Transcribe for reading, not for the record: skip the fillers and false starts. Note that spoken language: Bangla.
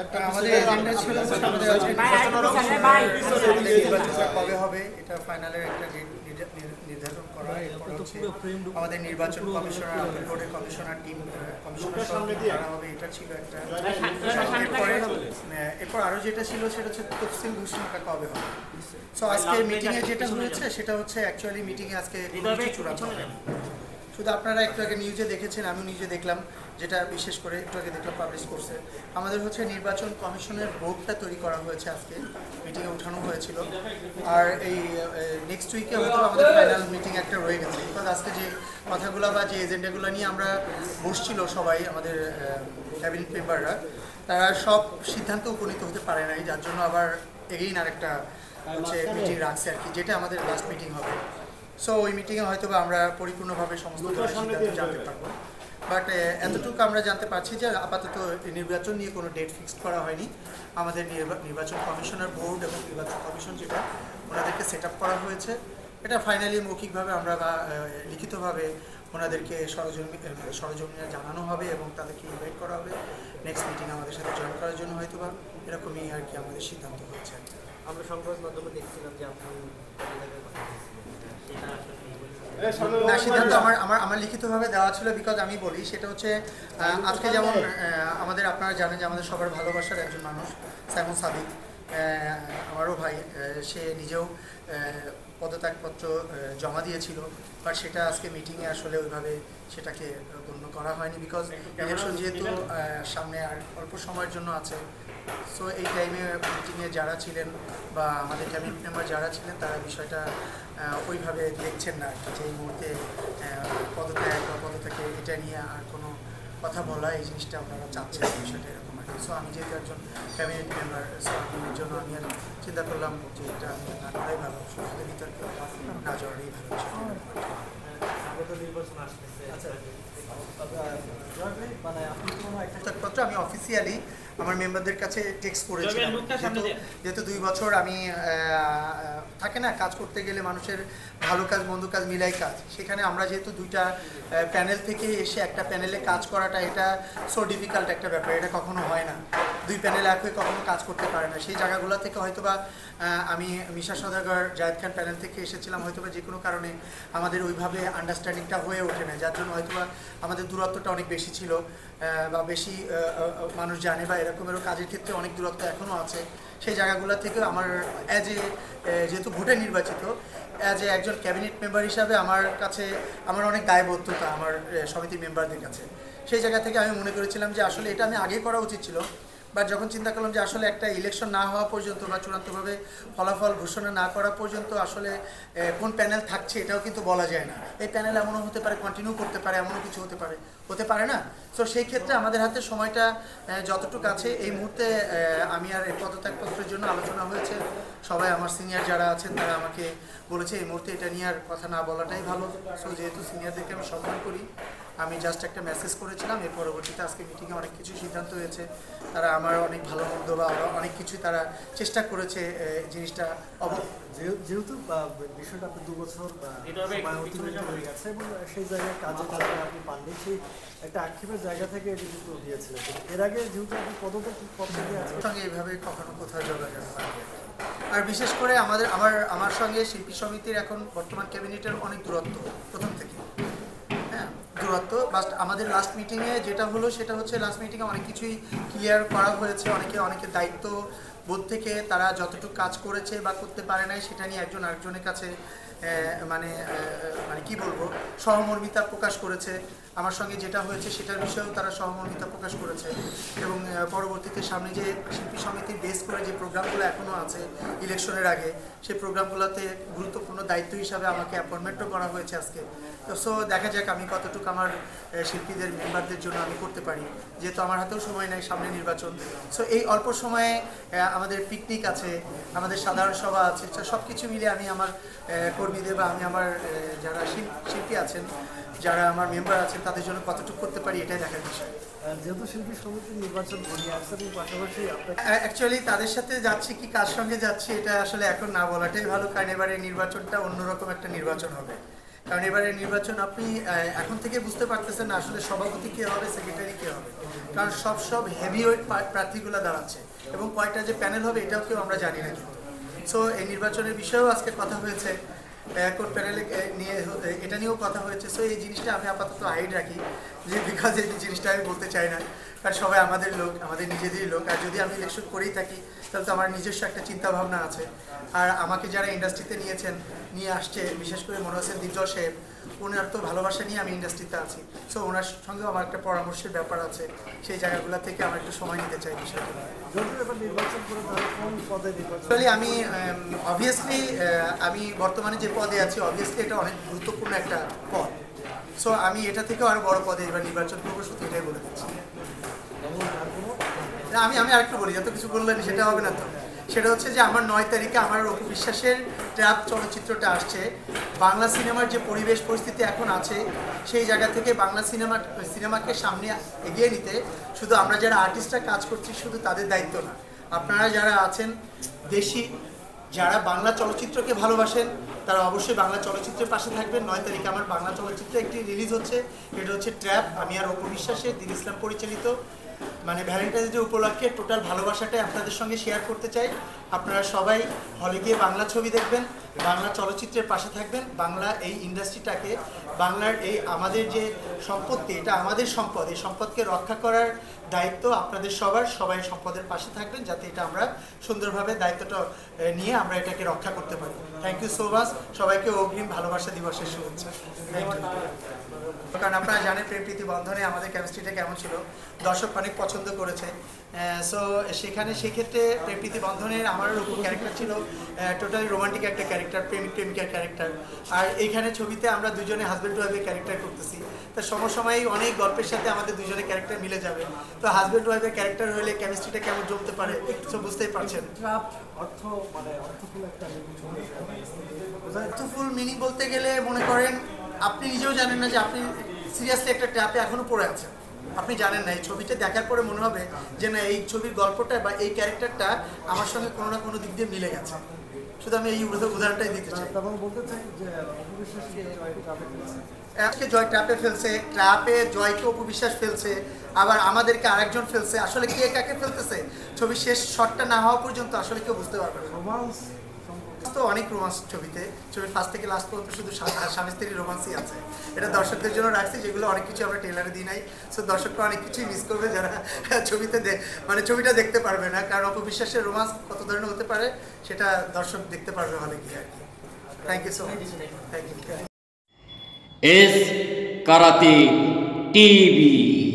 আমাদের এজেন্ডা ছিল নির্বাচনটা কবে হবে এটা ফাইনালের একটা নির্ধারণ করা। এরপর হচ্ছে আমাদের নির্বাচন কমিশনার, আপিল বোর্ডের কমিশনার টিম কমিশনার করা হবে, এটা ছিল একটা। এরপর আরও যেটা ছিল সেটা হচ্ছে তফসিল ঘোষণাটা কবে হবে। সো আজকে মিটিংয়ে যেটা হয়েছে সেটা হচ্ছে অ্যাকচুয়ালি মিটিংয়ে আজকে চূড়ান্ত হবে। শুধু আপনারা একটু আগে নিউজে দেখেছেন, আমি নিউজে দেখলাম, যেটা বিশেষ করে একটু আগে দেখলাম পাবলিশ করছে। আমাদের হচ্ছে নির্বাচন কমিশনের বোর্ডটা তৈরি করা হয়েছে, আজকে মিটিংয়ে উঠানো হয়েছিল। আর এই নেক্সট উইকে হয়তো আমাদের ফাইনাল মিটিং একটা রয়ে গেছে, বিকজ আজকে যে কথাগুলো বা যে এজেন্ডাগুলো নিয়ে আমরা বসছিল সবাই, আমাদের ক্যাবিনেট মেম্বাররা, তারা সব সিদ্ধান্ত উপনীত হতে পারে নাই, যার জন্য আবার এগেইন আরেকটা হচ্ছে মিটিং রাখছে আর কি, যেটা আমাদের লাস্ট মিটিং হবে। সো ওই মিটিংয়ে হয়তো বা আমরা পরিপূর্ণভাবে সমস্ত সিদ্ধান্ত জানতে পারবো। বাট এতটুকু আমরা জানতে পারছি যে আপাতত নির্বাচন নিয়ে কোনো ডেট ফিক্সড করা হয়নি। আমাদের নির্বাচন কমিশনার বোর্ড এবং নির্বাচন কমিশন যেটা, ওনাদেরকে সেট আপ করা হয়েছে। এটা ফাইনালি মৌখিকভাবে আমরা বা লিখিতভাবে ওনাদেরকে সরজমিনে জানানো হবে এবং তাদেরকে ইনভাইট করা হবে নেক্সট মিটিং আমাদের সাথে জয়েন করার জন্য, হয়তো বা এরকমই আর কি আমাদের সিদ্ধান্ত হয়েছে। আমরা সংবাদ মাধ্যমে দেখছিলাম যে আপনি না, সিদ্ধান্ত আমার লিখিতভাবে দেওয়া ছিল, বিকজ আমি বলি সেটা হচ্ছে আজকে যেমন আমাদের, আপনারা জানেন যে আমাদের সবার ভালোবাসার একজন মানুষ সাইমন সাদিক, আমারও ভাই, সে নিজেও পদত্যাগপত্র জমা দিয়েছিল, বাট সেটা আজকে মিটিংয়ে আসলে ওইভাবে সেটাকে গণ্য করা হয়নি, বিকজ ইলেকশন যেহেতু সামনে আর অল্প সময়ের জন্য আছে। সো এই টাইমে মিটিংয়ে যারা ছিলেন বা আমাদের ক্যাবিনেট মেম্বার যারা ছিলেন, তারা বিষয়টা ওইভাবে দেখছেন না যে এই মুহূর্তে পদত্যাগ বা পদত্যাগে এটা নিয়ে আর কোনো কথা বলা, এই জিনিসটা আপনারা চাচ্ছেন বিষয়টা এরকম আর কি। সো আমি যেহেতু একজন ক্যাবিনেট মেম্বার, সো এর জন্য আমি আর চিন্তা করলাম যে এটা না করাই ভালো, শুধু বিতর্কে না যাওয়ারই ভালো। নির্বাচন আসতেছে, পত্র আমি অফিসিয়ালি আমার মেম্বারদের কাছে টেক্সট করেছিলাম, যেহেতু 2 বছর আমি থাকে না কাজ করতে গেলে মানুষের ভালো কাজ মন্দ কাজ মিলাই কাজ, সেখানে আমরা যেহেতু 2টা প্যানেল থেকে এসে একটা প্যানেলে কাজ করাটা, এটা সো ডিফিকাল্ট একটা ব্যাপার, এটা কখনো হয় না, 2 প্যানেল এক হয়ে কখনো কাজ করতে পারে না। সেই জায়গাগুলো থেকে হয়তোবা আমি মিশা সওদাগর, জায়েদ খান প্যানেল থেকে এসেছিলাম, হয়তোবা যে কোনো কারণে আমাদের ওইভাবে আন্ডারস্ট্যান্ডিংটা হয়ে ওঠে না, যার জন্য হয়তোবা আমাদের দূরত্বটা অনেক বেশি ছিল বা বেশি মানুষ জানে, বা এরকমেরও কাজের ক্ষেত্রে অনেক দূরত্ব এখনও আছে। সেই জায়গাগুলো থেকে আমার যেহেতু ভোটে নির্বাচিত, একজন ক্যাবিনেট মেম্বার হিসাবে আমার কাছে আমার অনেক দায়বদ্ধতা আমার সমিতির মেম্বারদের কাছে। সেই জায়গা থেকে আমি মনে করেছিলাম যে আসলে এটা আমি আগে করা উচিত ছিল, বাট যখন চিন্তা করলাম যে আসলে একটা ইলেকশন না হওয়া পর্যন্ত বা চূড়ান্তভাবে ফলাফল ঘোষণা না করা পর্যন্ত আসলে কোন প্যানেল থাকছে এটাও কিন্তু বলা যায় না। এই প্যানেল এমনও হতে পারে, কন্টিনিউ করতে পারে, এমনও কিছু হতে পারে না। সো সেই ক্ষেত্রে আমাদের হাতে সময়টা যতটুকু আছে, এই মুহূর্তে আমি আর এই পদত্যাগপত্রের জন্য আলোচনা হয়েছে, সবাই আমার সিনিয়র যারা আছেন তারা আমাকে বলেছে এই মুহূর্তে এটা নিয়ে আর কথা না বলাটাই ভালো। সো যেহেতু সিনিয়রদেরকে আমি সম্মান করি, আমি জাস্ট একটা মেসেজ করেছিলাম। এর পরবর্তীতে আজকে মিটিংয়ে অনেক কিছু সিদ্ধান্ত হয়েছে, তারা আমার অনেক ভালো মন্দ বা অনেক কিছুই তারা চেষ্টা করেছে জিনিসটা যেহেতু বিষয়টা আপনি 2 বছর হয়ে গেছে এবং সেই জায়গায় কাজে আপনি পাননি, সেই একটা আক্ষেপের জায়গা থেকে এটি কিন্তু দিয়েছিলেন। এর আগে যেহেতু আপনি পদত্যাগ সঙ্গে এইভাবে কখনো কোথাও যোগাযোগ হয়নি। আর বিশেষ করে আমার সঙ্গে শিল্পী সমিতির এখন বর্তমান ক্যাবিনেটের অনেক দূরত্ব প্রথম থেকে, দূরত্ব। আমাদের লাস্ট মিটিংয়ে যেটা হলো সেটা হচ্ছে, লাস্ট মিটিংয়ে অনেক কিছুই ক্লিয়ার করা হয়েছে, অনেকে দায়িত্ব বোধ থেকে তারা যতটুকু কাজ করেছে বা করতে পারে নাই সেটা নিয়ে একজন আরেকজনের কাছে মানে কি বলবো, সহমর্মিতা প্রকাশ করেছে। আমার সঙ্গে যেটা হয়েছে সেটার বিষয়েও তারা সহমর্মিতা প্রকাশ করেছে, এবং পরবর্তীতে সামনে যে শিল্পী সমিতির বেস করে যে প্রোগ্রামগুলো এখনও আছে ইলেকশনের আগে, সেই প্রোগ্রামগুলোতে গুরুত্বপূর্ণ দায়িত্ব হিসাবে আমাকে অ্যাপয়েন্টমেন্টও করা হয়েছে আজকে। তো সো দেখা যাক আমি কতটুকু আমার শিল্পীদের মেম্বারদের জন্য আমি করতে পারি, যেহেতু আমার হাতেও সময় নেই, সামনে নির্বাচন। সো এই অল্প সময়ে আমাদের পিকনিক আছে, আমাদের সাধারণ সভা আছে, সব কিছু মিলে আমি আমার কর্মীদের বা আমি আমার যারা শিল্পী আছেন, যারা আমার মেম্বার আছেন, তাদের জন্য কতটুকু করতে পারি এটাই দেখার বিষয়। যেহেতু শিল্পী সমিতির নির্বাচন ঘনিয়ে আসছে এবং পাশাপাশি অ্যাকচুয়ালি তাদের সাথে যাচ্ছি কি কার সঙ্গে যাচ্ছি এটা আসলে এখন না বলাটাই ভালো, কারণ এবারে নির্বাচনটা অন্যরকম একটা নির্বাচন হবে। কারণ এবারে নির্বাচন আপনি এখন থেকে বুঝতে পারতেছেন না আসলে সভাপতি কে হবে, সেক্রেটারি কে হবে, কারণ সব হেভিওয়েট প্রার্থীগুলো দাঁড়াচ্ছে এবং কয়টা যে প্যানেল হবে এটাও কেউ আমরা জানি না কিন্তু। সো এই নির্বাচনের বিষয়েও আজকে কথা হয়েছে, কোন প্যানেলে নিয়ে এটা নিয়েও কথা হয়েছে। সো এই জিনিসটা আমি আপাতত হাইড রাখি, যে বিকজ এই জিনিসটা আমি বলতে চাই না, কারণ সবাই আমাদের লোক, আমাদের নিজেদেরই লোক। আর যদি আমি ইলেকশন করেই থাকি তাহলে তো আমার নিজস্ব একটা চিন্তা ভাবনা আছে। আর আমাকে যারা ইন্ডাস্ট্রিতে নিয়ে আসছে, বিশেষ করে মনে হচ্ছে দীপজল সাহেব, ওনার তো ভালোবাসা নিয়ে আমি ইন্ডাস্ট্রিতে আছি। সো ওনার সঙ্গেও আমার একটা পরামর্শের ব্যাপার আছে, সেই জায়গাগুলো থেকে আমার একটু সময় নিতে চাই বিষয়টা। অ্যাকচুয়ালি আমি অবভিয়াসলি আমি বর্তমানে যে পদে আছি, অবভিয়াসলি এটা অনেক গুরুত্বপূর্ণ একটা পদ। সো আমি এটা থেকেও আরও বড় পদে এবার নির্বাচন করবো, শুধু এটাই বলে দিচ্ছি। আমি আরেকটু বলি, যত কিছু বললেন সেটা হবে না তো। সেটা হচ্ছে যে আমার 9 তারিখে আমার অপু বিশ্বাসের ট্র্যাপ চলচ্চিত্রটা আসছে। বাংলা সিনেমার যে পরিবেশ পরিস্থিতি এখন আছে, সেই জায়গা থেকে বাংলা সিনেমাকে সামনে এগিয়ে নিতে শুধু আমরা যারা আর্টিস্টরা কাজ করছি শুধু তাদের দায়িত্ব না, আপনারা যারা আছেন দেশি, যারা বাংলা চলচ্চিত্রকে ভালোবাসেন, তারা অবশ্যই বাংলা চলচ্চিত্রের পাশে থাকবেন। 9 তারিখে আমার বাংলা চলচ্চিত্র একটি রিলিজ হচ্ছে, এটা হচ্ছে ট্র্যাপ। আমি আর অপু বিশ্বাসের, দিন ইসলাম পরিচালিত। মানে ভ্যালেন্টাইন্স ডে উপলক্ষে টোটাল ভালোবাসাটাই আপনাদের সঙ্গে শেয়ার করতে চাই। আপনারা সবাই হলে গিয়ে বাংলা ছবি দেখবেন, বাংলা চলচ্চিত্রের পাশে থাকবেন। বাংলা এই ইন্ডাস্ট্রিটাকে, বাংলার এই আমাদের যে সম্পত্তি, এটা আমাদের সম্পদ, এই সম্পদকে রক্ষা করার দায়িত্ব আপনাদের সবাই সম্পদের পাশে থাকবেন, যাতে এটা আমরা সুন্দরভাবে দায়িত্বটা নিয়ে আমরা এটাকে রক্ষা করতে পারি। থ্যাংক ইউ সো মাচ, সবাইকে অগ্রিম ভালোবাসা দিবসের শুভেচ্ছা। Thank you. কারণ আপনারা জানেন প্রেম প্রীতি বন্ধনে আমাদের কেমিস্ট্রিটা কেমন ছিল, দর্শক অনেক পছন্দ করেছে। সো সেক্ষেত্রে প্রেম প্রীতি বন্ধনের আমারও রূপ ক্যারেক্টার ছিল টোটালি রোমান্টিক একটা ক্যারেক্টার, প্রেমিক প্রেমিকার ক্যারেক্টার। আর এইখানে ছবিতে আমরা দুজনে হাজব্যান্ড ওয়াইফের ক্যারেক্টার করতেছি। তো সমসময়ই অনেক গল্পের সাথে আমাদের দুজনের ক্যারেক্টার মিলে যাবে। তো হাজব্যান্ড ওয়াইফের ক্যারেক্টার হলে কেমিস্ট্রিটা কেমন জমতে পারে তো বুঝতেই পারছেন। অর্থফুল মিনিং বলতে গেলে মনে করেন আপনি নিজেও জানেন না যে আপনি সিরিয়াসলি একটা ট্র্যাপে এখনো পড়ে আছেন, আপনি জানেন না। এই ছবিটা দেখার পরে মনে হবে যে না, এই ছবির গল্পটা বা এই ক্যারেক্টারটা আমার সঙ্গে কোনো না কোনো দিক দিয়ে মিলে গেছে। শুধু আমি এই উদাহরণটাই দিতে চাই। আজকে জয় ট্র্যাপে ফেলছে, ট্র্যাপে জয়কে অপু বিশ্বাস ফেলছে, আবার আমাদেরকে আরেকজন ফেলছে। আসলে কে কাকে ফেলতেছে ছবির শেষ শটটা না হওয়া পর্যন্ত আসলে কেউ বুঝতে পারবে না। তো অনেক রোমান্স ছবিতে, ছবির ফার্স্ট থেকে লাস্ট পর্যন্ত শুধু স্বামী স্ত্রীর রোমান্সই আছে। এটা দর্শকদের জন্য রাখছি, যেগুলো অনেক কিছু আমরা ট্রেলারে দিই নাই। সো দর্শকরা অনেক কিছুই মিস করবে যারা ছবিতে ছবিটা দেখতে পারবে না, কারণ অপু বিশ্বাসের রোমান্স কত ধরনের হতে পারে সেটা দর্শক দেখতে পারবে হলে গিয়ে আর কি। Thank you so much. Thank you. S karate TV.